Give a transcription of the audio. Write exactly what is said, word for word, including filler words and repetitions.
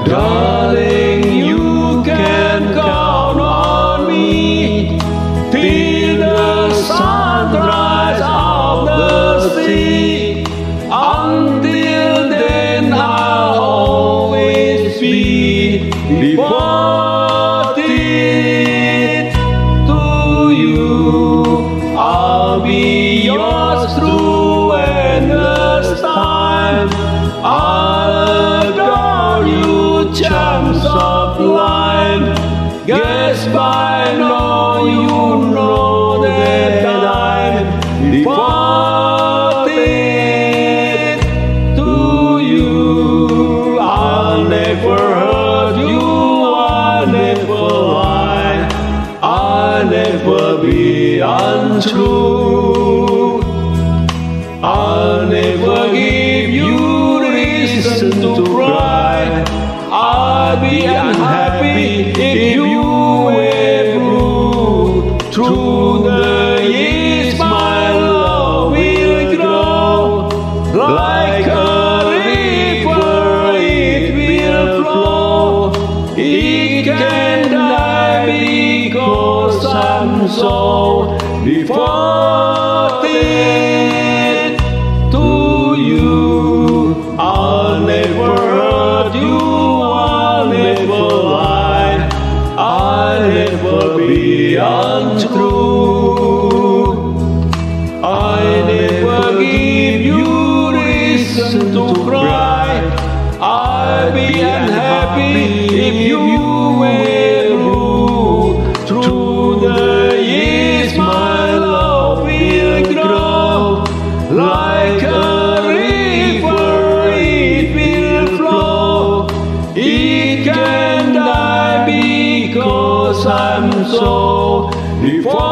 Darling, you can count on me till the sunrise of the sea. Until then, I'll always be devoted to you. I'll be yours through endless time. I'll adore you, charms of life. Guess by now you know that I'm devoted to you. I'll never hurt you, I'll never lie, I'll never be untrue. I'll never give you reason to cry. I'll be unhappy if you were blue. Through the years my love will grow. Like a river it will flow. It can die because I'm so devoted to you. I'll never hurt you, I'll never lie, I'll never be untrue. I'll never give you reason to cry. I'll be unhappy if you were blue. Through the years my love will grow. Like a river it will flow. It can die because I'm so devoted